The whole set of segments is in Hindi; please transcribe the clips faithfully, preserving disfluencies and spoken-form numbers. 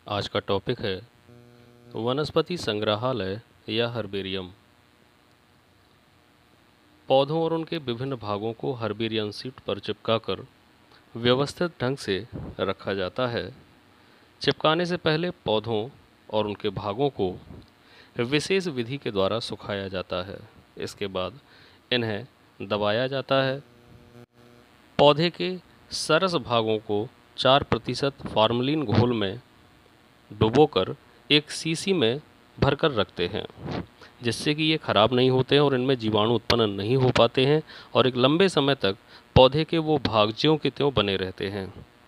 आज का टॉपिक है वनस्पति संग्रहालय या हर्बेरियम। पौधों और उनके विभिन्न भागों को हर्बेरियम शीट पर चिपकाकर व्यवस्थित ढंग से रखा जाता है। चिपकाने से पहले पौधों और उनके भागों को विशेष विधि के द्वारा सुखाया जाता है। इसके बाद इन्हें दबाया जाता है। पौधे के सरस भागों को चार प्रतिशत फॉर्मलिन घोल में डुबोकर एक शीशी में भरकर रखते हैं, जिससे कि ये खराब नहीं होते हैं और इनमें जीवाणु उत्पन्न नहीं हो पाते हैं और एक लंबे समय तक पौधे के वो भाग ज्यों के त्यों बने रहते हैं।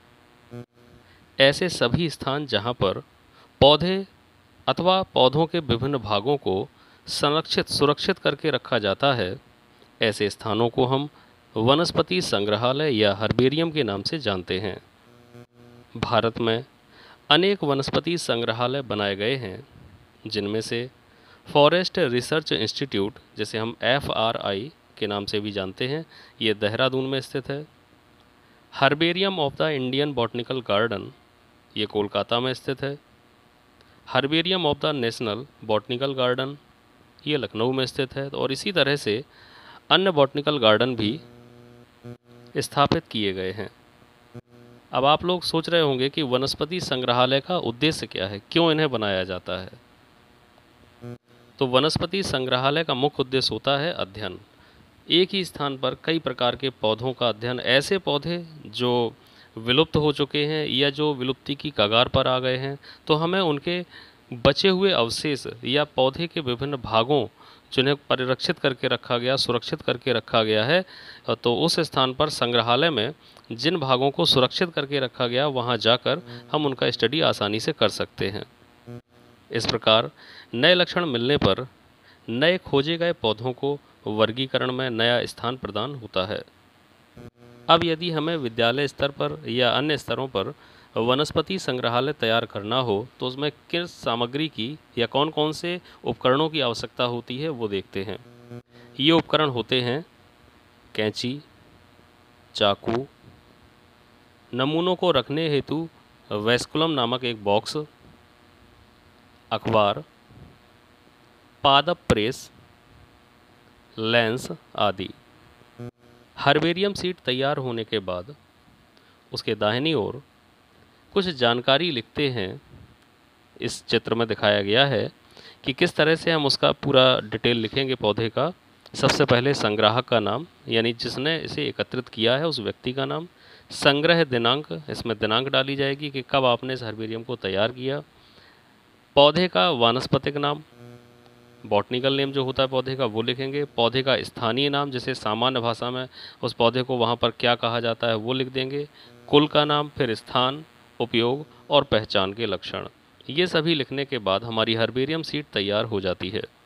ऐसे सभी स्थान जहाँ पर पौधे अथवा पौधों के विभिन्न भागों को संरक्षित सुरक्षित करके रखा जाता है, ऐसे स्थानों को हम वनस्पति संग्रहालय या हर्बेरियम के नाम से जानते हैं। भारत में अनेक वनस्पति संग्रहालय बनाए गए हैं, जिनमें से फॉरेस्ट रिसर्च इंस्टीट्यूट, जिसे हम एफ आर आई के नाम से भी जानते हैं, ये देहरादून में स्थित है। Herbarium of the Indian botanical garden, ये कोलकाता में स्थित है। Herbarium of the national botanical garden, ये लखनऊ में स्थित है। और इसी तरह से अन्य बॉटनिकल गार्डन भी स्थापित किए गए हैं। अब आप लोग सोच रहे होंगे कि वनस्पति संग्रहालय का उद्देश्य क्या है, क्यों इन्हें बनाया जाता है। तो वनस्पति संग्रहालय का मुख्य उद्देश्य होता है अध्ययन। एक ही स्थान पर कई प्रकार के पौधों का अध्ययन, ऐसे पौधे जो विलुप्त हो चुके हैं या जो विलुप्ति की कगार पर आ गए हैं, तो हमें उनके बचे हुए अवशेष या पौधे के विभिन्न भागों जिन्हें परिरक्षित करके रखा गया, सुरक्षित करके रखा गया है, तो उस स्थान पर संग्रहालय में जिन भागों को सुरक्षित करके रखा गया, वहां जाकर हम उनका स्टडी आसानी से कर सकते हैं। इस प्रकार नए लक्षण मिलने पर नए खोजे गए पौधों को वर्गीकरण में नया स्थान प्रदान होता है। अब यदि हमें विद्यालय स्तर पर या अन्य स्तरों पर वनस्पति संग्रहालय तैयार करना हो, तो उसमें किस सामग्री की या कौन कौन से उपकरणों की आवश्यकता होती है, वो देखते हैं। ये उपकरण होते हैं कैंची, चाकू, नमूनों को रखने हेतु वैस्कुलम नामक एक बॉक्स, अखबार, पादप प्रेस, लेंस आदि। हर्बेरियम शीट तैयार होने के बाद उसके दाहिनी ओर कुछ जानकारी लिखते हैं। इस चित्र में दिखाया गया है कि किस तरह से हम उसका पूरा डिटेल लिखेंगे पौधे का। सबसे पहले संग्राहक का नाम, यानी जिसने इसे एकत्रित किया है उस व्यक्ति का नाम। संग्रह दिनांक, इसमें दिनांक डाली जाएगी कि कब आपने इस हर्बेरियम को तैयार किया। पौधे का वानस्पतिक नाम, बॉटनिकल नेम जो होता है पौधे का, वो लिखेंगे। पौधे का स्थानीय नाम, जिसे सामान्य भाषा में उस पौधे को वहाँ पर क्या कहा जाता है, वो लिख देंगे। कुल का नाम, फिर स्थान, उपयोग और पहचान के लक्षण। ये सभी लिखने के बाद हमारी हर्बेरियम शीट तैयार हो जाती है।